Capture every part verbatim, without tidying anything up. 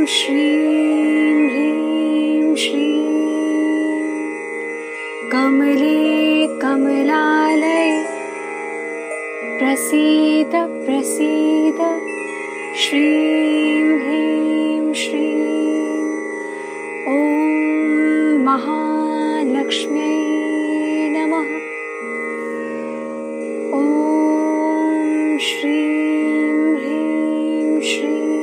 श्रीं ह्रीं श्रीं कमले कमलालये प्रसीद प्रसीद श्रीं ह्रीं श्रीं ॐ महालक्ष्म्यै नमः। ॐ श्रीं ह्रीं श्रीं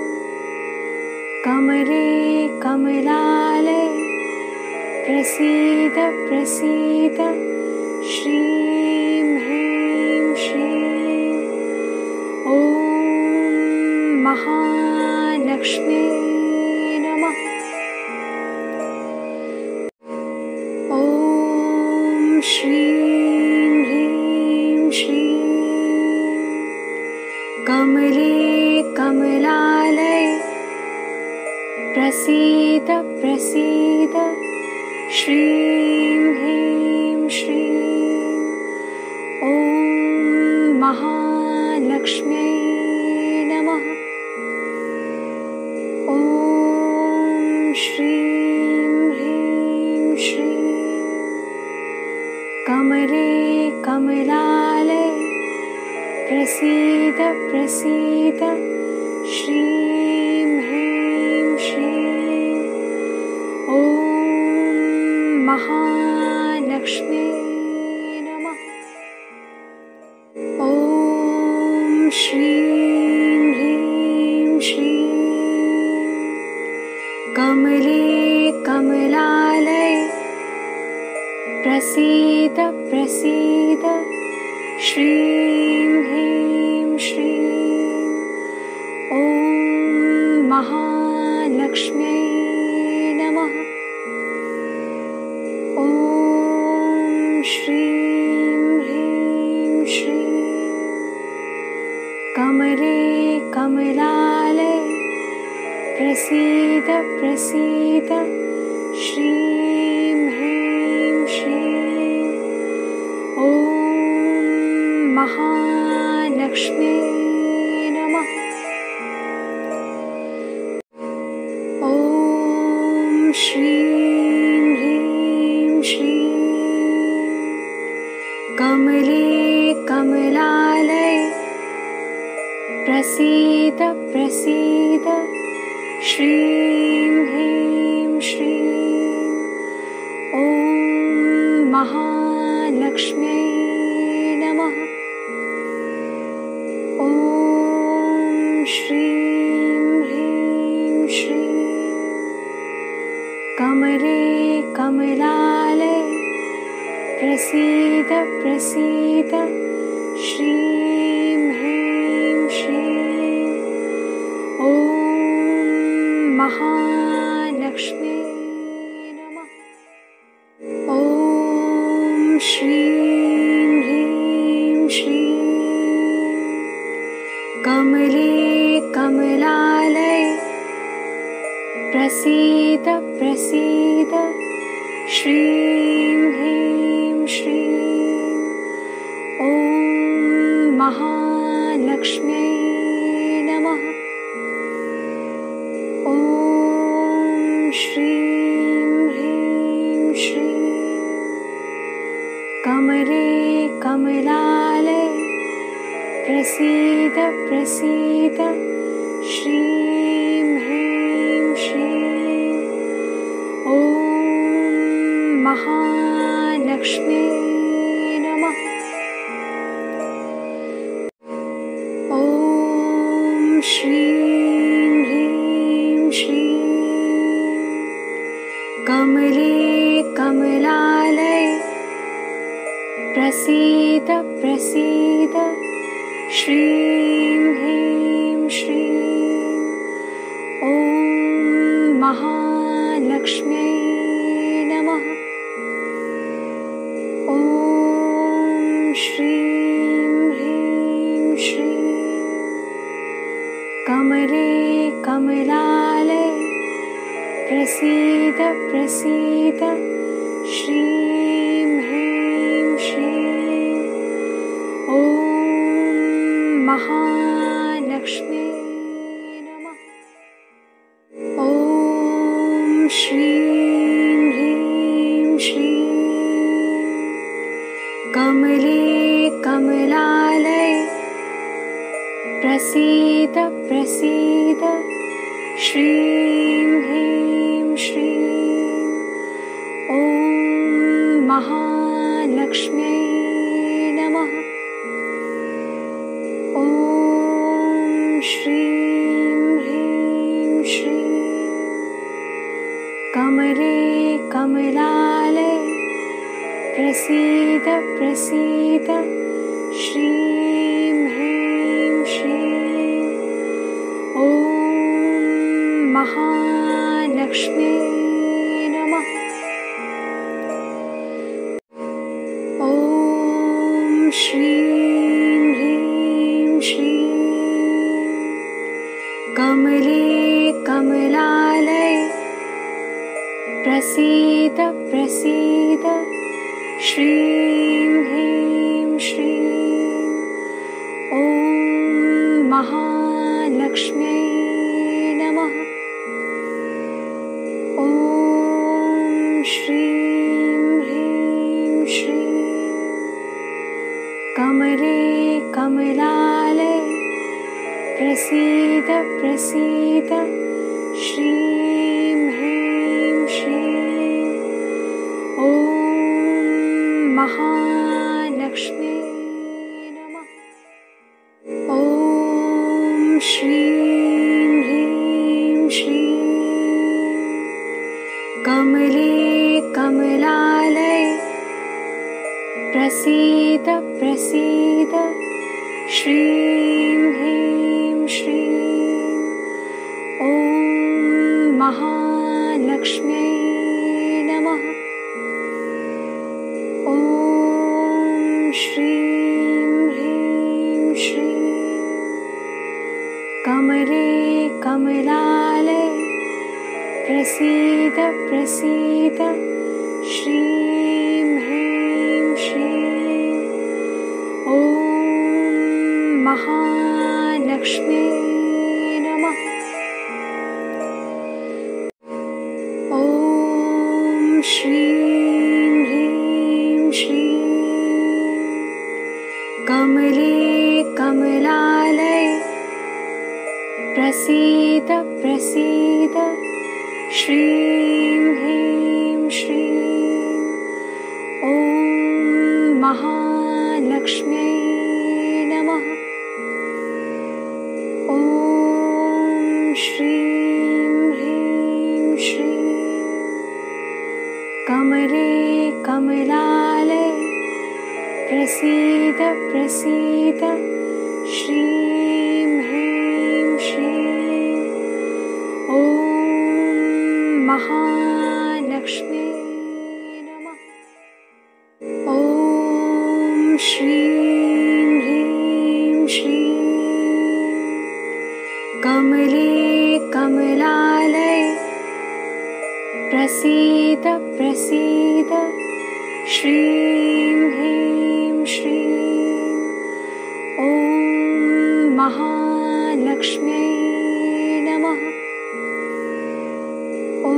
कमले कमलालये प्रसीद प्रसीद श्रीं ह्रीं श्रीं ॐ महालक्ष्म्यै नमः। ॐ श्रीं ह्रीं श्रीं कमले कमलालये प्रसीद प्रसीद श्रीं ह्रीं श्रीं ॐ महालक्ष्म्यै नमः। ॐ श्रीं ह्रीं श्रीं कमले कमलालये प्रसीद प्रसीद श्रीं ह्रीं श्रीं ॐ महालक्ष्म्यै नमः। ॐ श्रीं ह्रीं श्रीं कमले कमलालये प्रसीद प्रसीद श्रीं ह्रीं श्रीं ॐ महालक्ष्म्यै नमः। ॐ श्रीं ह्रीं श्रीं कमले कमलालये प्रसीद प्रसीद श्रीं ह्रीं श्रीं ॐ महालक्ष्म्यै नमः। ॐ श्रीं ह्रीं श्रीं कमले कमलालये प्रसीद प्रसीद श्रीं ह्रीं श्रीं ॐ महालक्ष्म्यै नमः। ॐ श्रीं ह्रीं श्रीं कमले कमलालये प्रसीद प्रसीद श्रीं ह्रीं श्रीं ॐ महालक्ष्म्यै नमः। ॐ श्रीं ह्रीं श्रीं कमले कमलालये प्रसीद प्रसीद श्रीं ह्रीं श्रीं ॐ महालक्ष्म्यै नमः। ॐ श्रीं ह्रीं श्रीं कमले कमलालये प्रसीद प्रसीद श्रीं ह्रीं श्रीं ॐ महालक्ष्म्यै नमः। ॐ श्रीं ह्रीं श्रीं कमले कमलालये प्रसीद प्रसीद श्रीं ह्रीं श्रीं ॐ महालक्ष्म्यै नमः। ॐ श्रीं ह्रीं श्रीं कमले कमलालये प्रसीद प्रसीद श्रीं ह्रीं श्रीं ॐ महालक्ष्म्यै नमः। ॐ श्रीं ह्रीं श्रीं कमले कमलालये प्रसीद प्रसीद श्रीं ह्रीं श्रीं ॐ महालक्ष्म्यै नमः। ॐ श्रीं ह्रीं श्रीं कमले कमलालये प्रसीद प्रसीद श्रीं ह्रीं श्रीं ॐ महालक्ष्म्यै नमः। ॐ श्रीं ह्रीं श्रीं कमले कमलालये प्रसीद प्रसीद श्रीं ह्रीं श्रीं ॐ महालक्ष्म्यै नमः। ॐ श्रीं ह्रीं श्रीं कमले कमलालये प्रसीद प्रसीद श्रीं ह्रीं श्रीं ॐ महालक्ष्म्यै नमः। ॐ श्रीं ह्रीं श्रीं कमले कमलालये प्रसीद प्रसीद श्रीं ह्रीं श्रीं ॐ महालक्ष्म्यै नमः। ॐ श्रीं ह्रीं श्रीं कमले कमलालये प्रसीद प्रसीद श्रीं ह्रीं श्रीं ॐ महालक्ष्म्यै नमः। ॐ श्रीं ह्रीं श्रीं कमले कमलालये प्रसीद प्रसीद श्रीं ह्रीं श्रीं ॐ महालक्ष्म्यै नमः। ॐ श्रीं ह्रीं श्रीं कमले कमलालये प्रसीद प्रसीद श्रीं ह्रीं श्रीं ॐ महालक्ष्म्यै नमः। ॐ श्रीं ह्रीं श्रीं कमले कमलालये प्रसीद प्रसीद श्रीं ह्रीं श्रीं ॐ महालक्ष्म्यै नमः। ॐ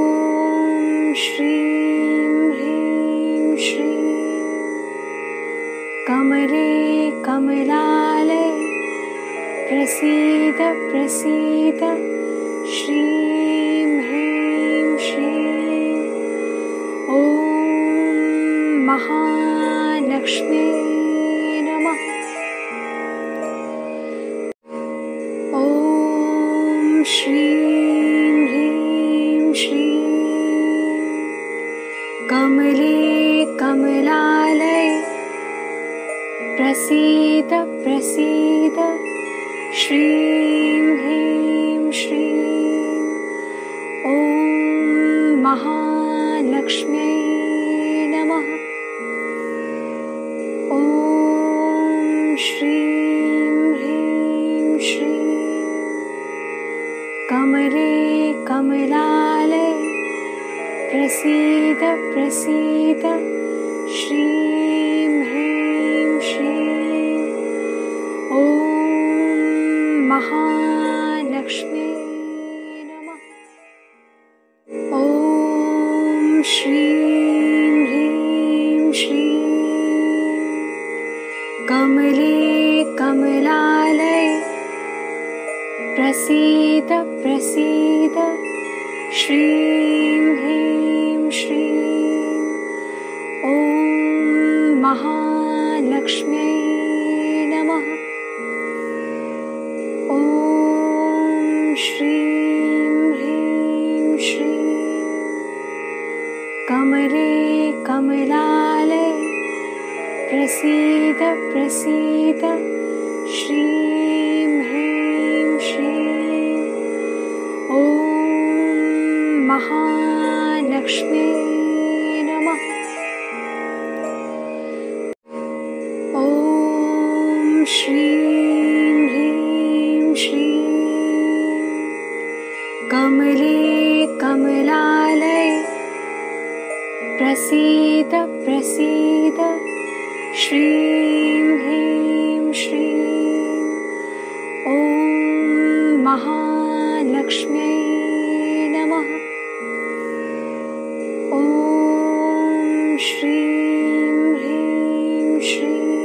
श्रीं ह्रीं श्रीं कमले कमलालये प्रसीद प्रसीद श्रीं ह्रीं श्रीं ॐ महालक्ष्म्यै नमः। ॐ श्रीं ह्रीं श्रीं कमले कमलालये प्रसीद प्रसीद श्रीं ह्रीं श्रीं ॐ महालक्ष्म्यै नमः। ॐ श्रीं ह्रीं श्रीं कमले कमलालये प्रसीद प्रसीद श्रीं ह्रीं श्रीं ॐ महालक्ष्म्यै नमः। ॐ श्रीं ह्रीं श्रीं कमले कमलालये प्रसीद प्रसीद श्रीं ह्रीं श्रीं ॐ महालक्ष्म्यै नमः। ॐ श्रीं ह्रीं श्रीं कमले कमलालये प्रसीद प्रसीद श्रीं ह्रीं श्रीं ॐ महालक्ष्म्यै नमः। ॐ श्रीं ह्रीं श्रीं कमले कमलालये प्रसीद प्रसीद श्रीं ह्रीं श्रीं ॐ महालक्ष्म्यै नमः। ॐ श्रीं ह्रीं श्रीं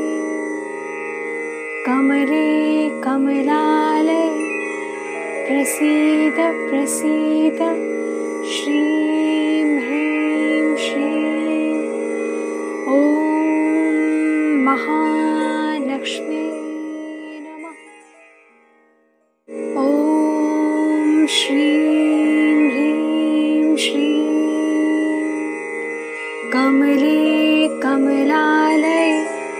कमले कमलालये प्रसीद प्रसीद श्रीं ह्रीं श्रीं ॐ महालक्ष्म्यै नमः। ॐ श्रीं ह्रीं श्रीं कमले कमलालये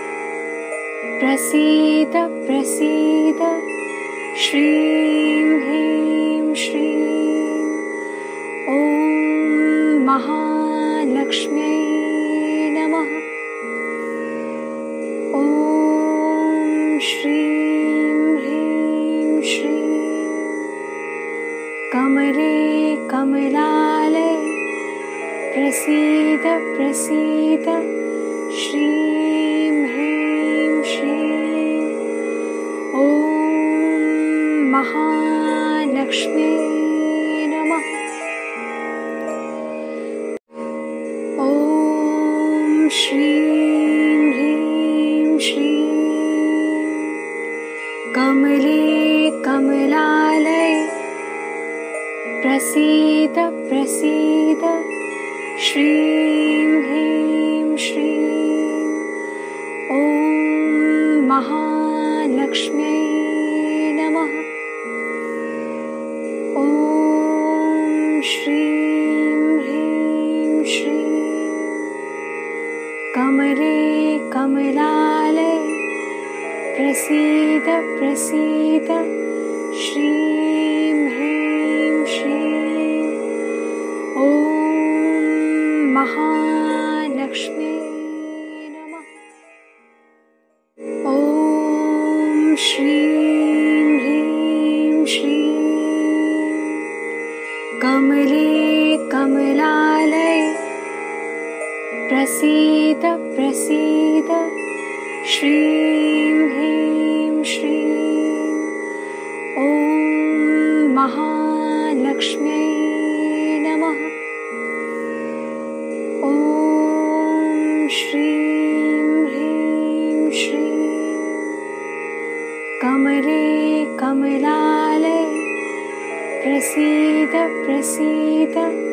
प्रसीद प्रसीद श्रीं ह्रीं श्रीं ॐ महालक्ष्म्यै नमः। ॐ श्रीं ह्रीं श्रीं कमले कमलालये प्रसीद प्रसीद श्रीं ह्रीं श्रीं ॐ महालक्ष्म्यै नमः। ॐ श्रीं ह्रीं श्रीं कमले कमलालये प्रसीद प्रसीद श्रीं ह्रीं श्रीं ॐ महालक्ष्म्यै नमः। ॐ श्रीं ह्रीं श्रीं कमले कमलालये प्रसीद प्रसीद श्रीं ह्रीं श्रीं ॐ महालक्ष्म्यै नमः। ॐ श्रीं ह्रीं श्रीं कमले कमलालये प्रसीद प्रसीद श्रीं ह्रीं श्रीं ॐ महालक्ष्म्यै नमः। ॐ श्रीं ह्रीं श्रीं कमले कमलालये प्रसीद प्रसीद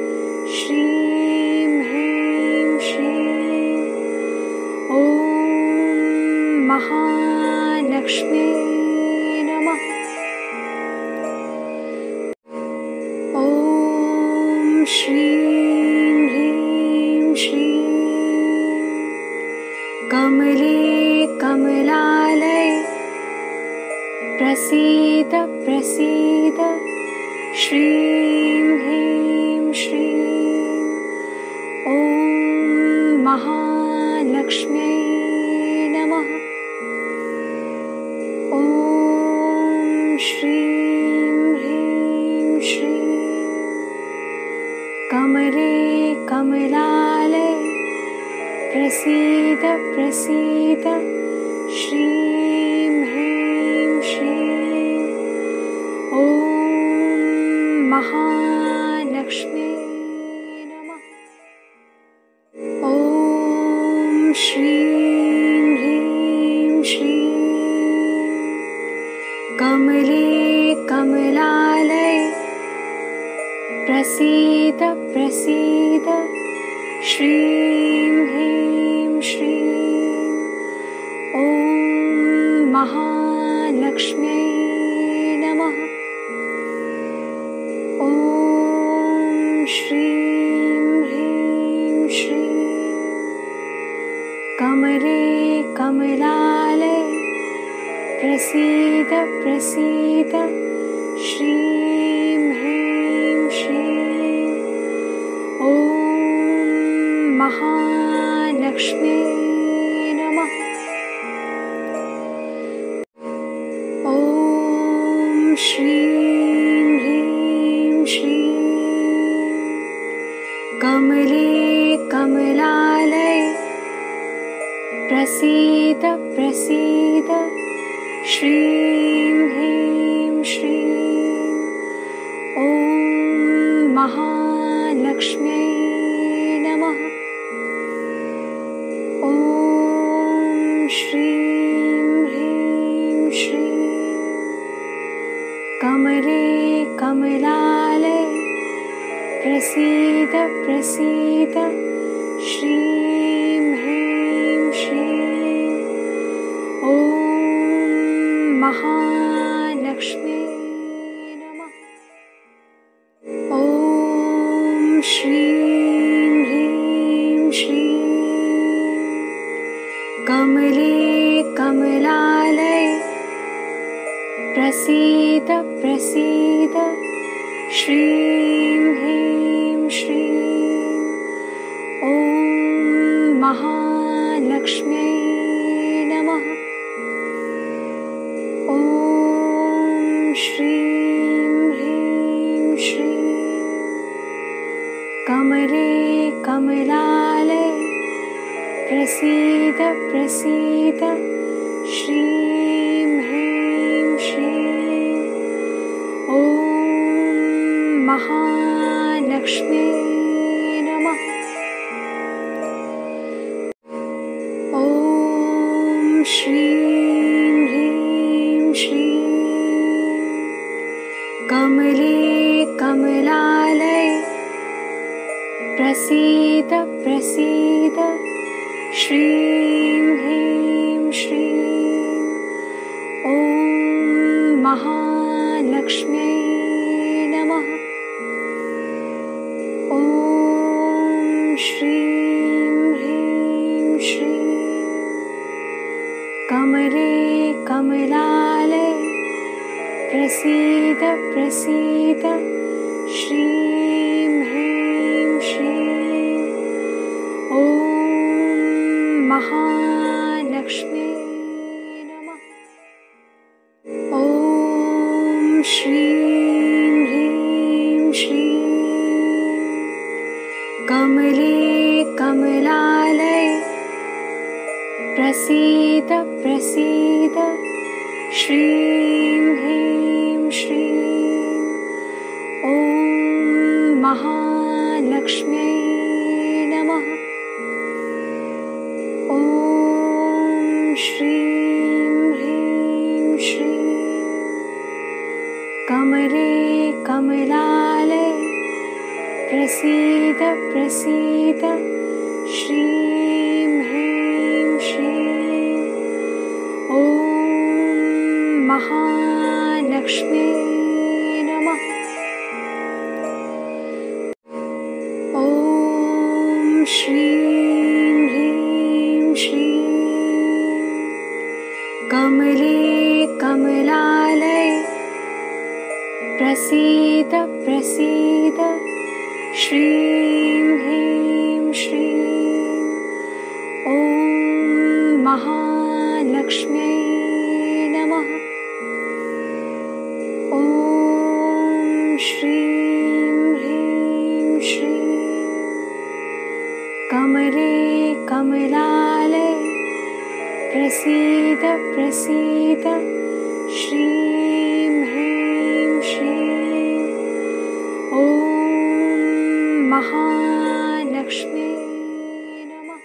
श्रीं ह्रीं श्रीं ॐ महालक्ष्म्यै नमः। ॐ श्रीं ह्रीं श्रीं कमले कमलालये प्रसीद प्रसीद श्रीं ह्रीं श्रीं ॐ महालक्ष्म्यै नमः। ॐ श्रीं ह्रीं श्रीं कमले कमलालये प्रसीद प्रसीद श्रीं ह्रीं श्रीं ॐ महालक्ष्म्यै नमः। प्रसीद प्रसीद श्रीं ह्रीं श्रीं ॐ महालक्ष्म्यै नमः। ॐ श्रीं ह्रीं श्रीं कमले कमलालये प्रसीद प्रसीद श्रीं ह्रीं श्रीं ॐ महालक्ष्म्यै नमः। ॐ श्रीं ह्रीं श्रीं कमले कमलालये प्रसीद प्रसीद श्रीं ह्रीं श्रीं ॐ महालक्ष्म्यै नमः। ॐ श्रीं ह्रीं श्रीं कमले कमलालये प्रसीद प्रसीद श्रीं ह्रीं श्रीं ॐ महालक्ष्म्यै नमः। ॐ श्रीं ह्रीं श्रीं कमले कमलालये प्रसीद प्रसीद श्रीं ह्रीं श्रीं ॐ महालक्ष्म्यै नमः। ॐ श्रीं ह्रीं श्रीं कमले कमलालये प्रसीद प्रसीद श्रीं ह्रीं श्रीं ॐ महालक्ष्म्यै नमः। ॐ श्रीं ह्रीं श्रीं कमले कमलालये प्रसीद प्रसीद श्रीं ह्रीं श्रीं ॐ महालक्ष्म्यै नमः। ॐ श्रीं ह्रीं श्रीं कमले कमलालये प्रसीद प्रसीद श्रीं ह्रीं श्रीं ॐ महालक्ष्म्यै नमः। ॐ श्रीं ह्रीं श्रीं कमले कमलालये प्रसीद प्रसीद श्रीं ह्रीं श्रीं ॐ महालक्ष्म्यै नमः। ॐ श्रीं ह्रीं श्रीं कमले कमलालये प्रसीद प्रसीद श्रीं ह्रीं श्रीं ॐ महालक्ष्म्यै नमः। ॐ श्रीं ह्रीं श्रीं कमले कमलालये प्रसीद प्रसीद श्रीं ह्रीं श्रीं ॐ महालक्ष्म्यै नमः। ॐ श्रीं ह्रीं श्रीं कमले कमलालये प्रसीद प्रसीद श्रीं ह्रीं श्रीं ॐ महालक्ष्म्यै नमः।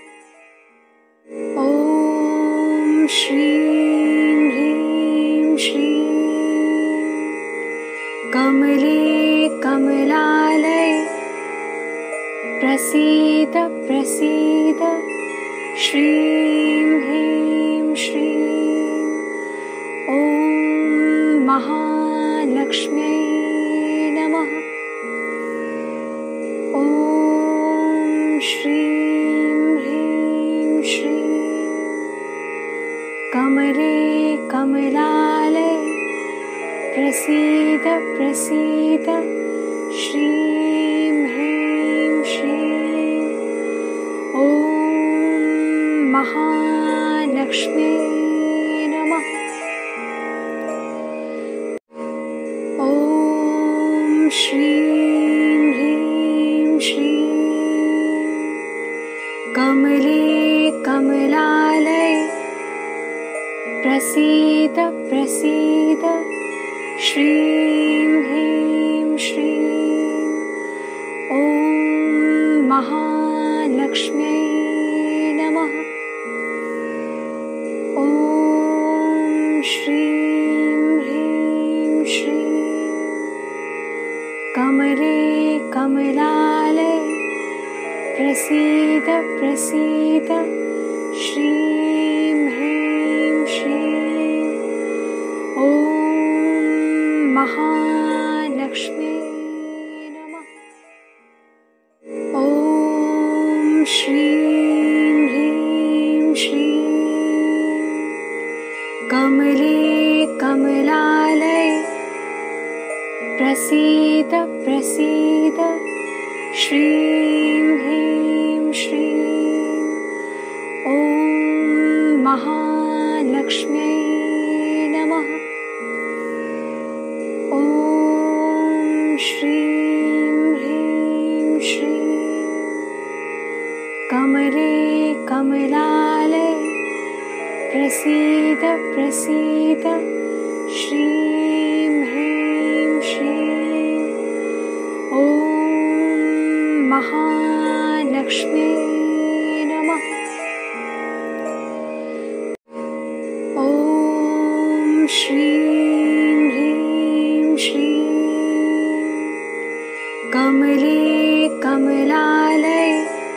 ॐ श्रीं ह्रीं श्रीं कमले कमलालये प्रसीद प्रसीद श्रीं ह्रीं श्रीं ॐ महालक्ष्म्यै नमः। ॐ श्रीं ह्रीं श्रीं कमले कमलालये प्रसीद प्रसीद श्रीं ह्रीं श्रीं ॐ महालक्ष्म्यै नमः। ॐ श्रीं ह्रीं श्रीं कमले कमलालये प्रसीद प्रसीद श्रीं ह्रीं श्रीं ॐ महालक्ष्म्यै नमः। ॐ श्रीं ह्रीं श्रीं कमले कमलालये प्रसीद प्रसीद श्रीं ह्रीं श्रीं ॐ महालक्ष्म्यै नमः। ॐ श्रीं ह्रीं श्रीं कमले कमलालये प्रसीद प्रसीद श्रीं ह्रीं श्रीं ॐ महालक्ष्म्यै नमः। ॐ श्रीं ह्रीं श्रीं कमले कमलालये प्रसीद प्रसीद श्रीं ह्रीं श्रीं ॐ महालक्ष्म्यै नमः। ॐ श्रीं ह्रीं श्रीं कमले कमलालये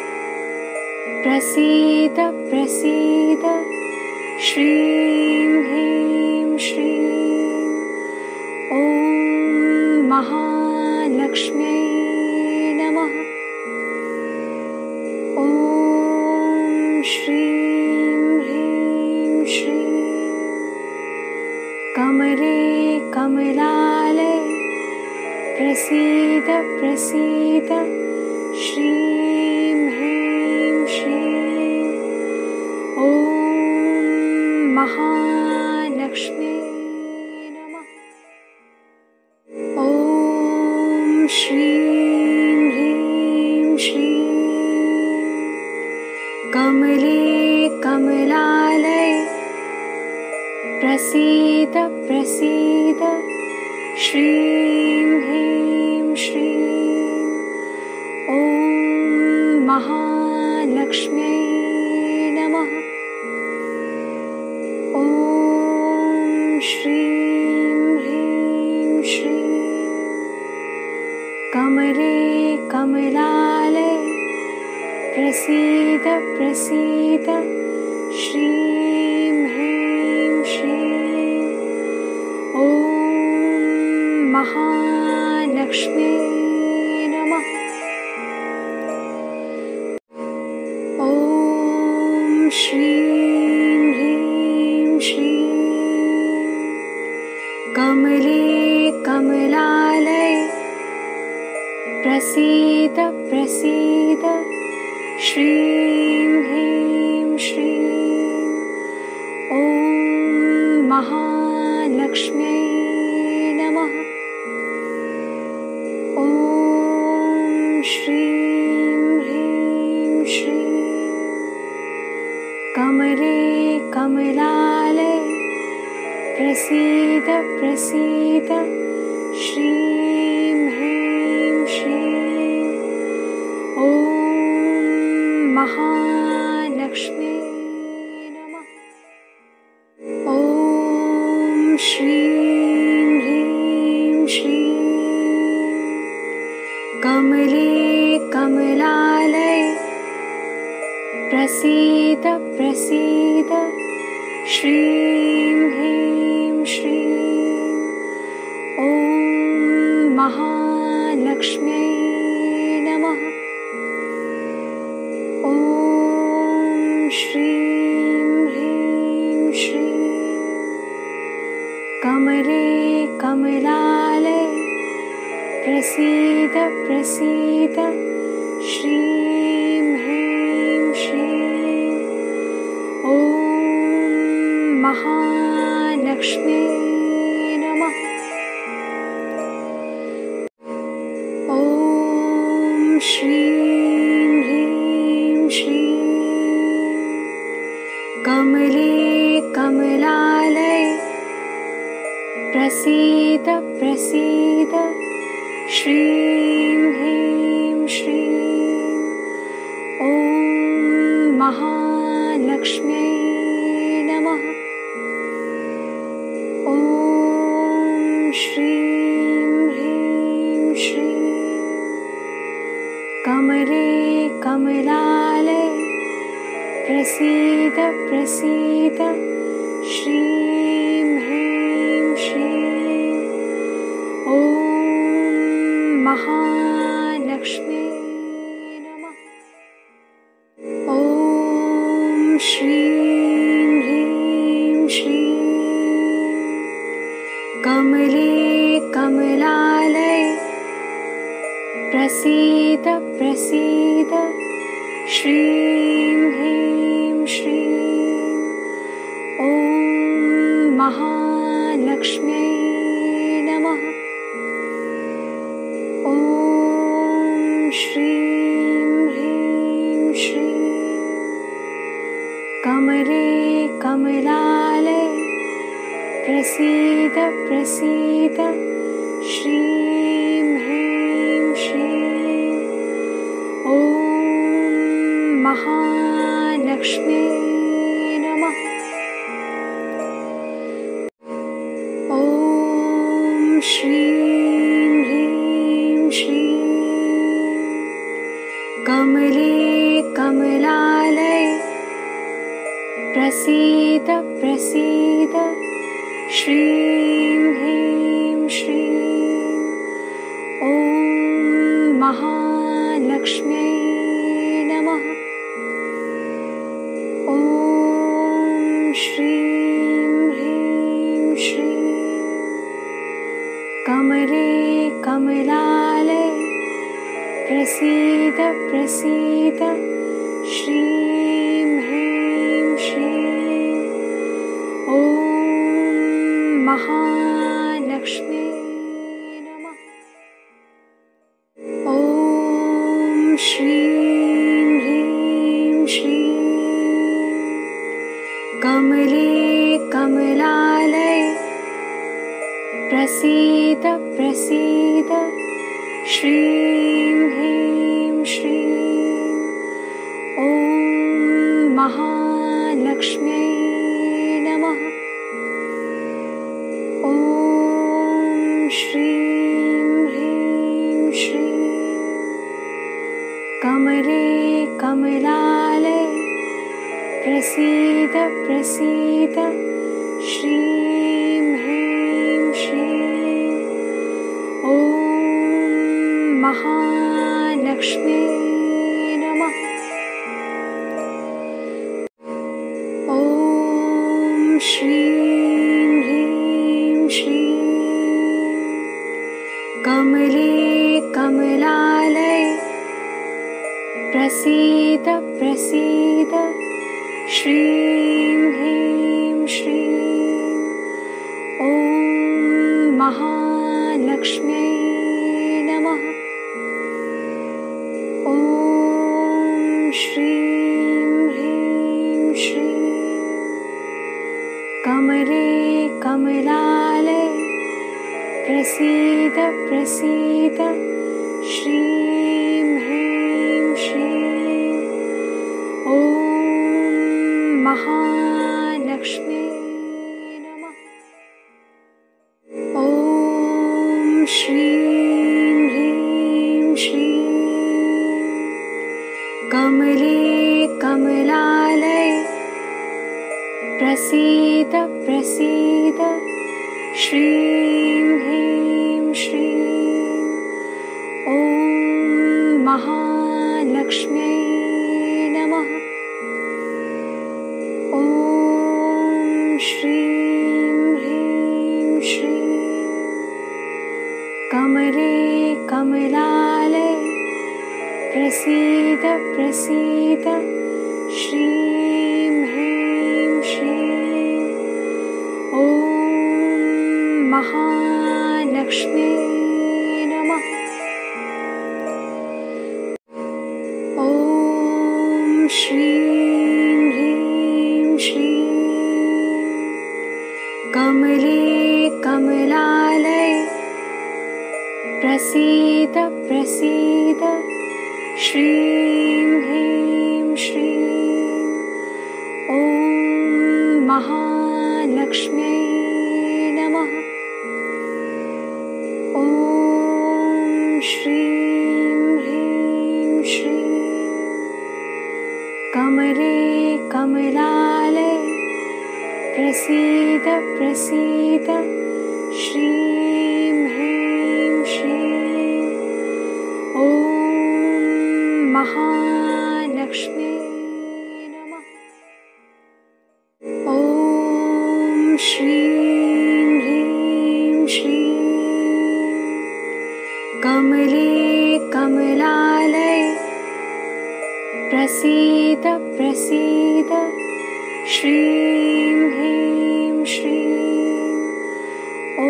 प्रसीद प्रसीद श्रीं ह्रीं श्रीं ॐ महालक्ष्म्यै नमः। ॐ श्रीं ह्रीं श्रीं कमले कमलालये प्रसीद प्रसीद श्रीं ह्रीं श्रीं ॐ महालक्ष्म्यै नमः। ॐ श्रीं ह्रीं श्रीं कमले कमलालये प्रसीद प्रसीद श्रीं ह्रीं श्रीं ॐ महालक्ष्म्यै नमः। ॐ श्रीं ह्रीं श्रीं कमले कमलालये प्रसीद प्रसीद श्रीं ह्रीं श्रीं ॐ महालक्ष्म्यै नमः। ॐ श्रीं ह्रीं श्रीं कमले कमलालये प्रसीद प्रसीद श्रीं ह्रीं श्रीं ॐ महालक्ष्म्यै नमः। ॐ श्रीं ह्रीं श्रीं कमले कमलालये प्रसीद प्रसीद श्रीं ह्रीं श्रीं ॐ महालक्ष्म्यै नमः। ॐ श्रीं ह्रीं श्रीं कमले कमलालय प्रसीद प्रसीद श्रीं ह्रीं श्रीं ॐ महालक्ष्म्यै नमः। ॐ श्रीं ह्रीं श्रीं कमले कमलालय प्रसीद प्रसीद श्रीं ह्रीं श्रीं ॐ महालक्ष्म्यै नमः। ॐ श्रीं ह्रीं श्रीं कमले कमलालय प्रसीद प्रसीद श्रीं ह्रीं श्रीं ॐ महालक्ष्म्यै नमः। ॐ श्रीं ह्रीं श्रीं कमले कमलालय प्रसीद प्रसीद श्रीं ह्रीं श्रीं ॐ महालक्ष्म्यै नमः। ॐ श्रीं ह्रीं श्रीं कमले कमलालय प्रसीद प्रसीद श्रीं ह्रीं श्रीं ॐ महालक्ष्म्यै नमः। ॐ श्रीं ह्रीं श्रीं कमले कमलालय प्रसीद प्रसीद श्रीं ह्रीं श्रीं ॐ महालक्ष्म्यै नमः। ॐ श्रीं ह्रीं श्रीं कमले कमलालय प्रसीद प्रसीद श्रीं ह्रीं श्रीं ॐ महालक्ष्म्यै नमः। ॐ श्रीं ह्रीं श्रीं कमले कमलालय प्रसीद प्रसीद श्रीं ह्रीं श्रीं ॐ महालक्ष्म्यै नमः। ॐ श्रीं ह्रीं श्रीं कमले कमलालय प्रसीद प्रसीद श्रीं ह्रीं श्रीं ॐ महालक्ष्म्यै नमः। ॐ श्रीं ह्रीं श्रीं कमले कमलालय प्रसीद प्रसीद श्रीं ह्रीं श्रीं ॐ महालक्ष्म्यै नमः। ॐ श्रीं ह्रीं श्रीं कमले कमलालय प्रसीद प्रसीद श्रीं ह्रीं श्रीं ॐ महालक्ष्म्यै नमः। ॐ श्रीं ह्रीं श्रीं कमले कमलालय प्रसीद प्रसीद श्रीं ह्रीं श्रीं ॐ महालक्ष्म्यै नमः। ॐ श्रीं ह्रीं श्रीं कमले कमलालये प्रसीद प्रसीद श्रीं ह्रीं श्रीं ॐ महालक्ष्म्यै नमः। ॐ श्रीं ह्रीं श्रीं कमले कमलालये प्रसीद प्रसीद श्रीं ह्रीं श्रीं ॐ महालक्ष्म्यै नमः। ॐ श्रीं ह्रीं श्रीं कमले कमलालये प्रसीद प्रसीद श्रीं ह्रीं श्रीं ॐ महालक्ष्म्यै नमः। ॐ श्रीं ह्रीं श्रीं कमले कमलालये प्रसीद प्रसीद श्रीं ह्रीं श्रीं ॐ महालक्ष्म्यै नमः। ॐ श्रीं ह्रीं श्रीं कमले कमलालये प्रसीद प्रसीद श्रीं ह्रीं श्रीं ॐ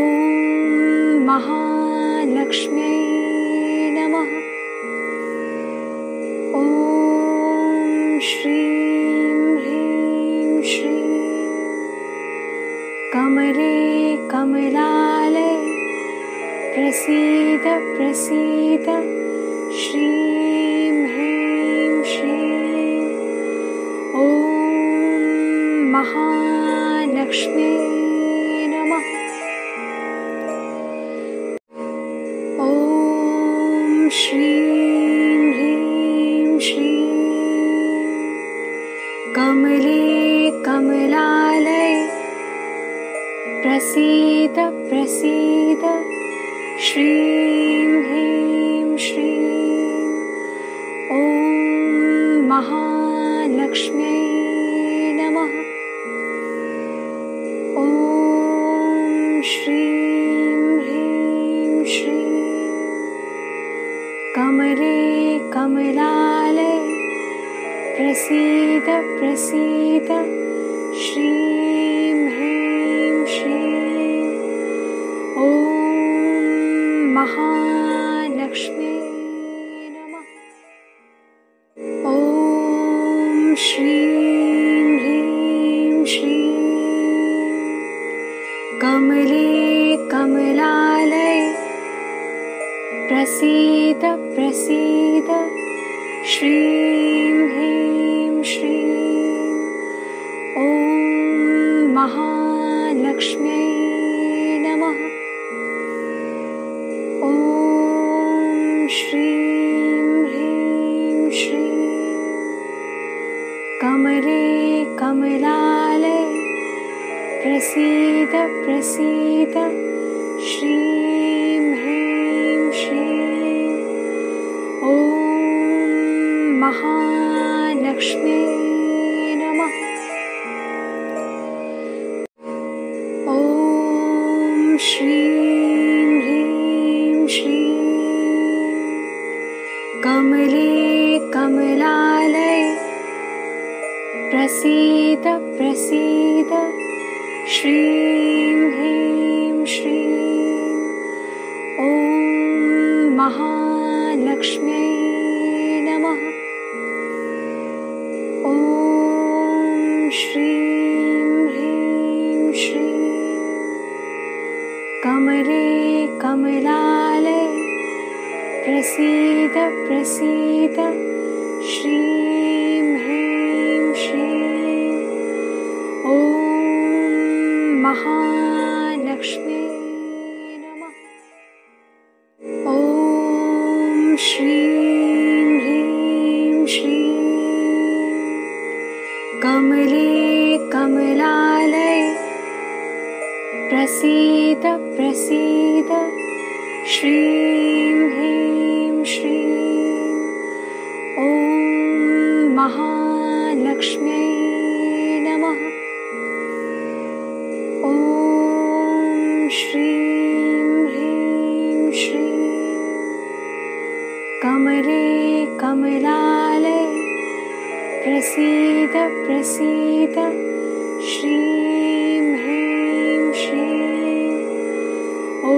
महालक्ष्म्यै नमः। ॐ श्रीं ह्रीं श्रीं कमले कमलालये प्रसीद प्रसीद श्रीं ह्रीं श्रीं ॐ महालक्ष्म्यै नमः। ॐ श्रीं ह्रीं श्रीं कमले कमलालये प्रसीद प्रसीद श्रीं ह्रीं श्रीं ॐ महालक्ष्म्यै नमः। ॐ श्रीं ह्रीं श्रीं कमले कमलालये प्रसीद प्रसीद श्रीं ह्रीं श्रीं ॐ महालक्ष्म्यै नमः। ॐ श्रीं ह्रीं श्रीं कमले कमलालये प्रसीद प्रसीद श्रीं ह्रीं श्रीं ॐ महालक्ष्म्यै नमः। ॐ श्रीं ह्रीं श्रीं कमले कमलालये प्रसीद प्रसीद श्रीं ह्रीं श्रीं ॐ महालक्ष्म्यै नमः। ॐ श्रीं ह्रीं श्रीं कमले कमलालये प्रसीद प्रसीद श्रीं ह्रीं श्रीं ॐ महालक्ष्म्यै नमः। ॐ श्रीं ह्रीं श्रीं कमले कमलालये प्रसीद प्रसीद श्रीं ह्रीं श्रीं ॐ महालक्ष्म्यै नमः। ॐ श्रीं ह्रीं श्रीं कमले कमलालये प्रसीद प्रसीद श्रीं ह्रीं श्रीं ॐ महालक्ष्म्यै नमः। ॐ श्रीं ह्रीं श्रीं कमले कमलालये प्रसीद प्रसीद श्रीं ह्रीं श्रीं ॐ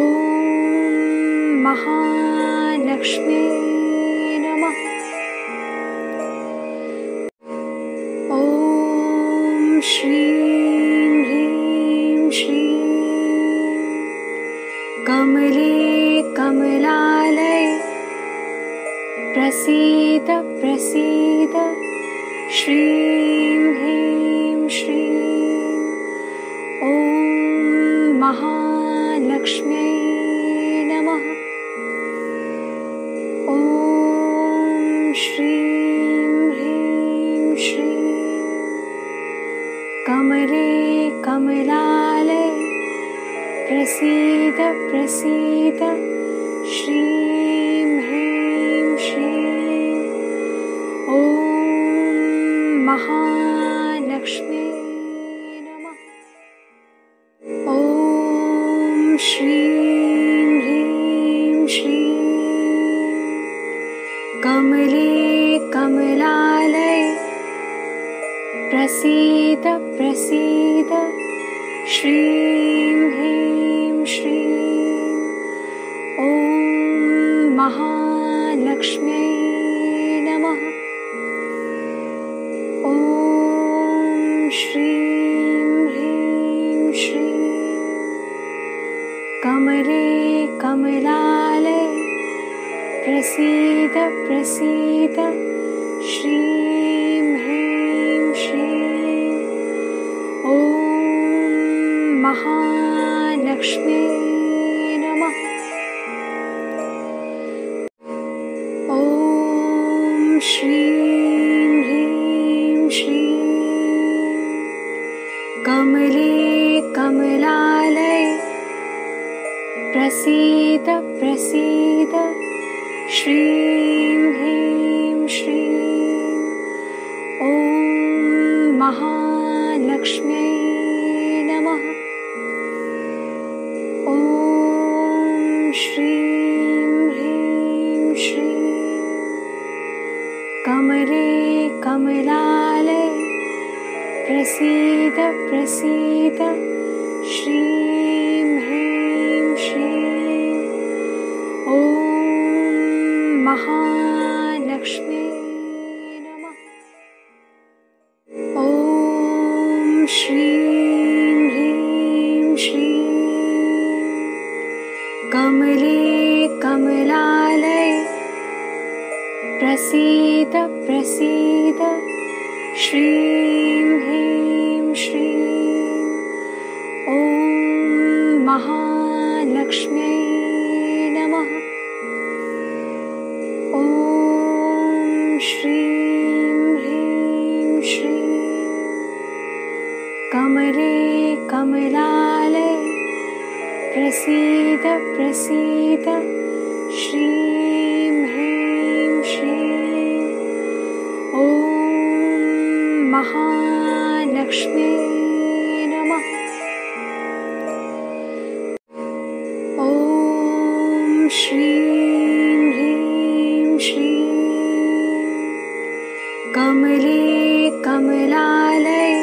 महालक्ष्म्यै नमः। ॐ श्रीं ह्रीं श्रीं कमले कमलालये प्रसीद प्रसीद श्रीं ह्रीं श्रीं ॐ महालक्ष्म्यै नमः। ॐ श्रीं ह्रीं श्रीं कमले कमलालये प्रसीद प्रसीद श्रीं ह्रीं श्रीं ॐ महालक्ष्म्यै नमः। ॐ श्रीं ह्रीं श्रीं कमले कमलालये प्रसीद प्रसीद श्रीं ह्रीं श्रीं ॐ महालक्ष्म्यै नमः। ॐ श्रीं ह्रीं श्रीं कमले कमलालये प्रसीद प्रसीद श्रीं ह्रीं श्रीं ॐ महालक्ष्म्यै नमः। ॐ श्रीं ह्रीं श्रीं कमले कमलालये प्रसीद प्रसीद श्रीं ह्रीं श्रीं ॐ महालक्ष्म्यै नमः। ॐ श्रीं ह्रीं श्रीं कमले कमलालये प्रसीद प्रसीद श्रीं ह्रीं श्रीं ॐ महालक्ष्म्यै नमः। ॐ श्रीं ह्रीं श्रीं कमले कमलालये प्रसीद प्रसीद श्रीं ह्रीं श्रीं ॐ महालक्ष्म्यै नमः। ॐ श्रीं ह्रीं श्रीं कमले कमलालये प्रसीद प्रसीद श्रीं ह्रीं श्रीं ॐ महालक्ष्म्यै नमः। ॐ श्रीं ह्रीं श्रीं कमले कमलालये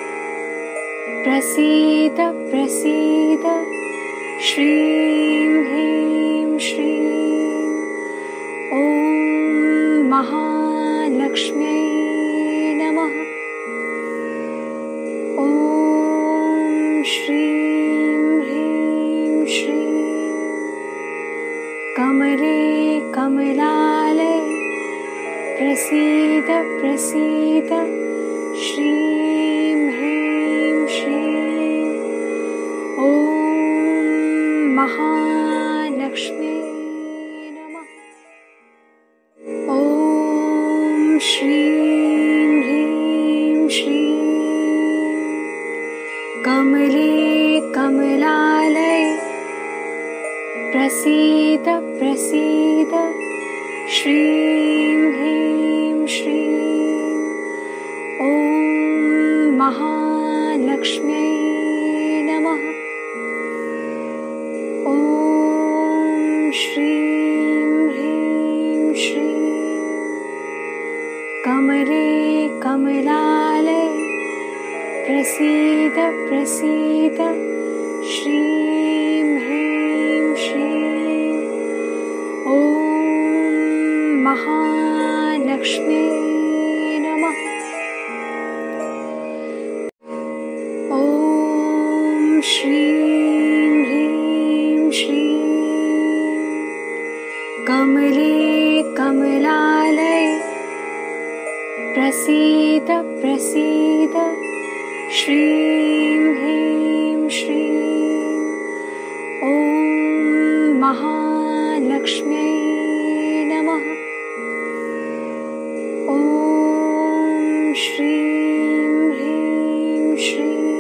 प्रसीद प्रसीद श्रीं ह्रीं श्रीं ॐ महालक्ष्म्यै नमः। ॐ श्रीं ह्रीं श्रीं कमले कमलालये प्रसीद प्रसीद श्रीं ह्रीं श्रीं ॐ महालक्ष्म्यै नमः। ॐ श्रीं ह्रीं श्रीं कमले कमलालये प्रसीद प्रसीद श्रीं ह्रीं श्रीं ॐ महालक्ष्म्यै नमः। ॐ श्रीं ह्रीं श्रीं कमले कमलालये प्रसीद प्रसीद श्रीं ह्रीं श्रीं ॐ महालक्ष्म्यै नमः। ॐ श्रीं ह्रीं श्रीं कमले कमलालये प्रसीद प्रसीद श्रीं ह्रीं श्रीं ॐ महालक्ष्म्यै नमः। ॐ श्रीं ह्रीं श्रीं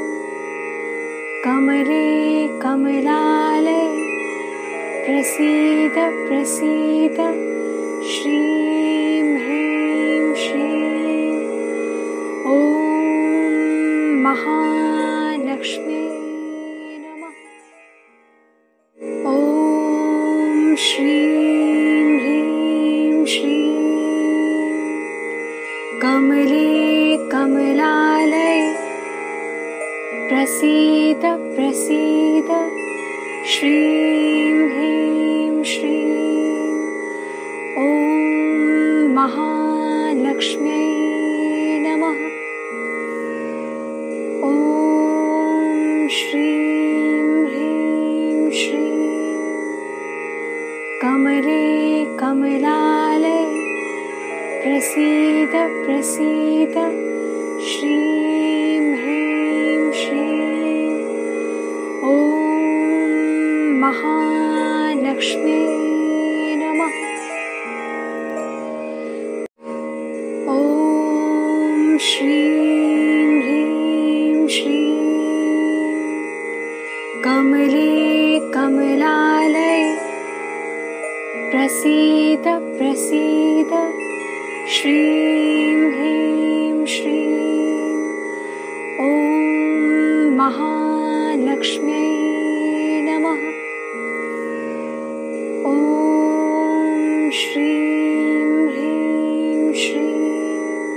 कमले कमलालये प्रसीद प्रसीद श्रीं ह्रीं श्रीं ॐ महालक्ष्म्यै नमः। ॐ श्रीं ह्रीं श्रीं कमले कमलालये प्रसीद प्रसीद श्रीं ह्रीं श्रीं ॐ महालक्ष्म्यै नमः। ॐ श्रीं ह्रीं श्रीं कमले कमलालये प्रसीद प्रसीद श्रीं ह्रीं श्रीं ॐ महालक्ष्म्यै नमः। ॐ श्रीं ह्रीं श्रीं कमले कमलालये प्रसीद प्रसीद श्रीं ह्रीं श्रीं ॐ महालक्ष्म्यै नमः। ॐ श्रीं ह्रीं श्रीं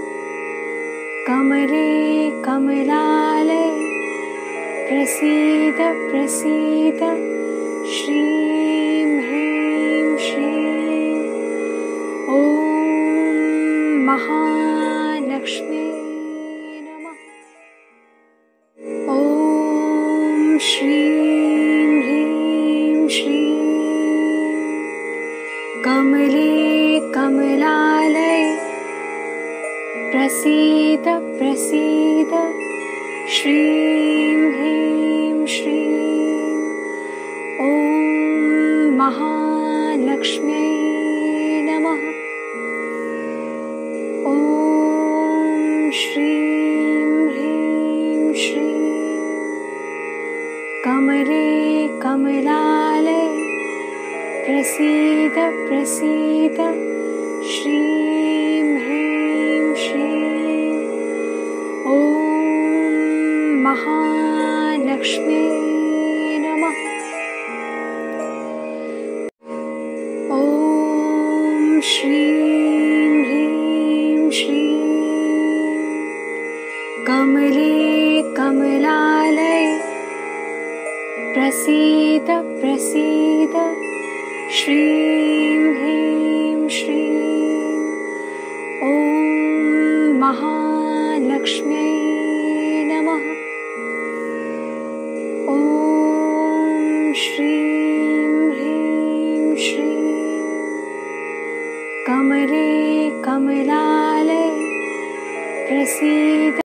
कमले कमलालये प्रसीद प्रसीद श्रीं ह्रीं श्रीं ॐ महालक्ष्म्यै नमः। ॐ श्रीं ह्रीं श्रीं कमले कमलालये प्रसीद प्रसीद श्रीं ह्रीं श्रीं ॐ महालक्ष्म्यै नमः। ॐ श्रीं ह्रीं श्रीं कमले कमलालये प्रसीद प्रसीद श्रीं ह्रीं श्रीं ॐ महालक्ष्म्यै नमः। ॐ श्रीं ह्रीं श्रीं कमले कमलालये प्रसीद प्रसीद श्रीं ह्रीं श्रीं ॐ महालक्ष्म्यै नमः। ॐ श्रीं ह्रीं श्रीं कमले कमलालये प्रसीद